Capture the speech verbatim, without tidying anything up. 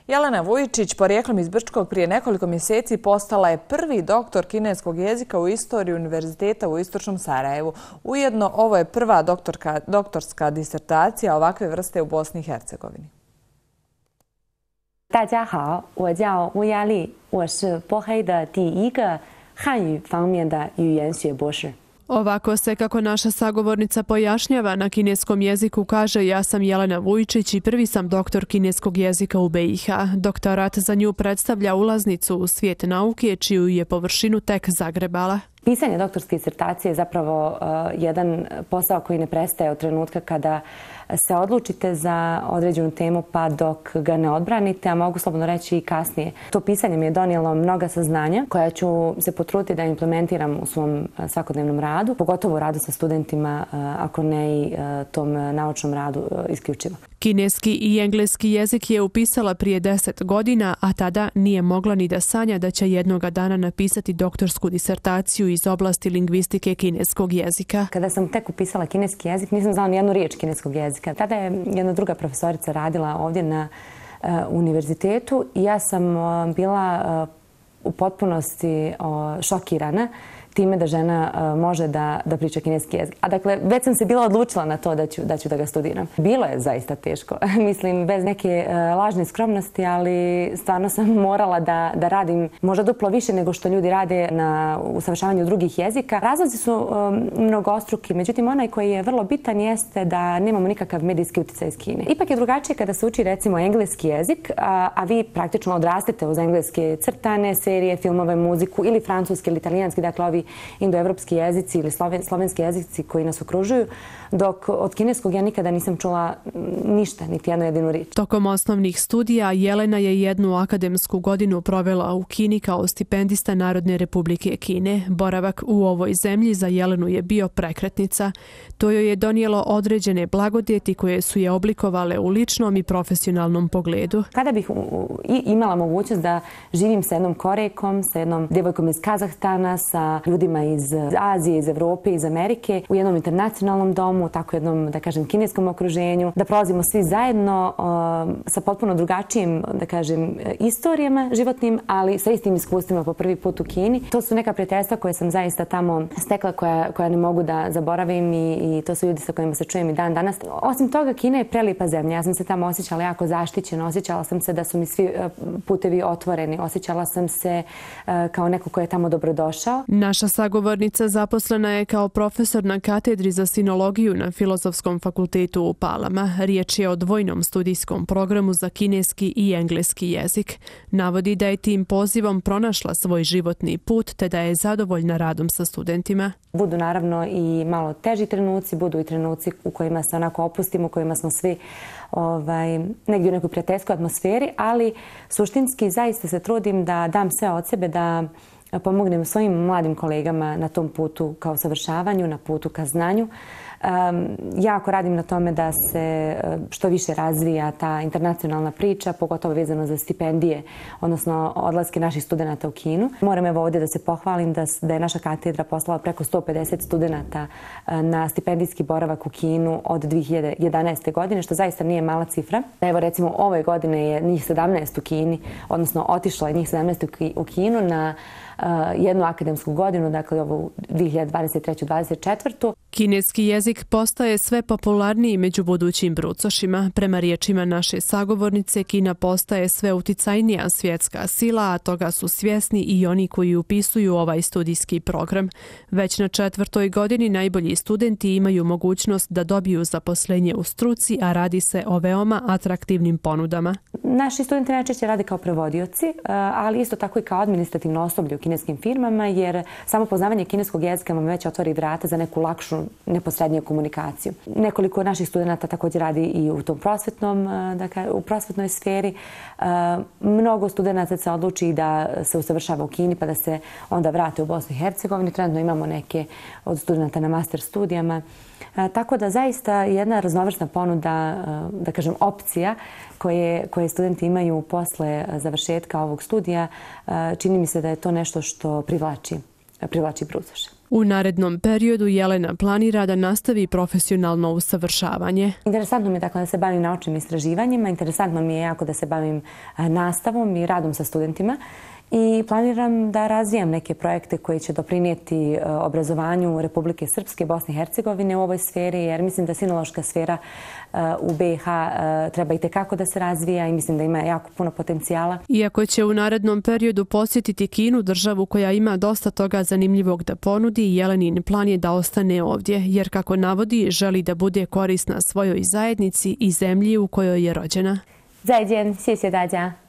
Jelena Vujičić, porijeklom iz Brčkog, prije nekoliko mjeseci postala je prvi doktor kineskog jezika u istoriji univerziteta u Istočnom Sarajevu. Ujedno, ovo je prva doktorka, doktorska disertacija ovakve vrste u Bosni i Hercegovini. 大家好，我叫乌亚丽，我是波黑的第一个汉语方面的语言学博士。 Ovako se, kako naša sagovornica pojašnjava, na kineskom jeziku kaže: ja sam Jelena Vujičić i prvi sam doktor kineskog jezika u B i H. Doktorat za nju predstavlja ulaznicu u svijet nauke, čiju je površinu tek zagrebala. Pisanje doktorske disertacije je zapravo uh, jedan posao koji ne prestaje od trenutka kada se odlučite za određenu temu pa dok ga ne odbranite, a mogu slobodno reći i kasnije. To pisanje mi je donijelo mnoga saznanja koja ću se potruditi da implementiram u svom svakodnevnom radu, pogotovo u radu sa studentima, ako ne i tom naučnom radu isključivo. Kineski i engleski jezik je upisala prije deset godina, a tada nije mogla ni da sanja da će jednoga dana napisati doktorsku disertaciju iz oblasti lingvistike kineskog jezika. Kada sam tek upisala kineski jezik, nisam znala ni jednu riječ kineskog jezika. Tada je jedna druga profesorica radila ovdje na uh, univerzitetu i ja sam uh, bila uh, u potpunosti uh, šokirana time da žena uh, može da, da priča kineski jezik. A dakle, već sam se bila odlučila na to da ću da, ću da ga studiram. Bilo je zaista teško. Mislim, bez neke uh, lažne skromnosti, ali stvarno sam morala da, da radim možda duplo više nego što ljudi rade na usavršavanju drugih jezika. Razlozi su um, mnogostruki, međutim, onaj koji je vrlo bitan jeste da nemamo nikakav medijski utjecaj iz Kine. Ipak je drugačije kada se uči, recimo, engleski jezik, a, a vi praktično odrastete uz engleske crtane, serije, filmove, muziku ili francuski ili italijanski, dakle ovi indoevropski jezici ili slovenski jezici koji nas okružuju, dok od kineskog ja nikada nisam čula ništa, niti jednu jedinu riječ. Tokom osnovnih studija Jelena je jednu akademsku godinu provela u Kini kao stipendista Narodne Republike Kine. Boravak u ovoj zemlji za Jelenu je bio prekretnica. To joj je donijelo određene blagodjeti koje su je oblikovale u ličnom i profesionalnom pogledu. Kada bih imala mogućnost da živim sa jednom Korejkom, sa jednom djevojkom iz Kazahstana, sa ljudima iz Azije, iz Evrope, iz Amerike, u jednom internacionalnom domu, u tako jednom, da kažem, kineskom okruženju, da prolazimo svi zajedno uh, sa potpuno drugačijim, da kažem, istorijama životnim, ali sa istim iskustvima po prvi put u Kini. To su neka prijateljstva koje sam zaista tamo stekla, koja, koja ne mogu da zaboravim i, i to su ljudi sa kojima se čujem i dan danas. Osim toga, Kina je prelijepa zemlja. Ja sam se tamo osjećala jako zaštićena, osjećala sam se da su mi svi putevi otvoreni, osjećala sam se uh, kao neko ko je tamo dobrodošao. Naša sagovornica zaposlena je kao profesor na katedri za sinologiju na Filozofskom fakultetu u Palama. Riječ je o dvojnom studijskom programu za kineski i engleski jezik. Navodi da je tim pozivom pronašla svoj životni put te da je zadovoljna radom sa studentima. Budu naravno i malo teži trenuci, budu i trenuci u kojima se onako opustimo, u kojima smo svi ovaj, negdje u nekoj prijateljskoj atmosferi, ali suštinski zaista se trudim da dam sve od sebe, da pomognem svojim mladim kolegama na tom putu ka usavršavanju, na putu ka znanju. Um, jako radim na tome da se što više razvija ta internacionalna priča, pogotovo vezano za stipendije, odnosno odlaske naših studenata u Kinu. Moram evo ovdje da se pohvalim da, da je naša katedra poslala preko sto pedeset studenata na stipendijski boravak u Kinu od dvije hiljade jedanaeste. godine, što zaista nije mala cifra. Evo recimo ove godine je njih sedamnaest u Kini, odnosno otišlo je njih sedamnaest u Kinu na uh, jednu akademsku godinu, dakle ovu dvije hiljade dvadeset treću dvadeset četvrtu. Kineski jezik postaje sve popularniji među budućim brucošima. Prema riječima naše sagovornice, Kina postaje sve uticajnija svjetska sila, a toga su svjesni i oni koji upisuju ovaj studijski program. Već na četvrtoj godini najbolji studenti imaju mogućnost da dobiju zaposlenje u struci, a radi se o veoma atraktivnim ponudama. Naši studenti najčešće rade kao prevodioci, ali isto tako i kao administrativno osoblje u kineskim firmama, jer samo poznavanje kineskog jezika vam već otvori vrata za neku lakšu, neposredniju komunikaciju. Nekoliko naših studenata također radi i u tom prosvetnom, dakle, u prosvetnoj sferi. Mnogo studenata se odluči da se usavršava u Kini pa da se onda vrate u Bosnu i Hercegovini. Trenutno imamo neke od studenata na master studijama. Tako da zaista jedna raznovrsna ponuda, da kažem, opcija koje, koje studenti imaju posle završetka ovog studija, čini mi se da je to nešto što privlači, privlači brucoše. U narednom periodu Jelena planira da nastavi profesionalno usavršavanje. Interesantno mi je tako da se bavim naučnim istraživanjima, interesantno mi je jako da se bavim nastavom i radom sa studentima. I planiram da razvijam neke projekte koji će doprinijeti obrazovanju Republike Srpske, Bosne i Hercegovine u ovoj sferi, jer mislim da sinološka sfera u B i H treba i tekako da se razvija i mislim da ima jako puno potencijala. Iako će u narednom periodu posjetiti Kinu, državu koja ima dosta toga zanimljivog da ponudi, Jelenin plan je da ostane ovdje, jer kako navodi, želi da bude korisna svojoj zajednici i zemlji u kojoj je rođena. 再见，谢谢大家。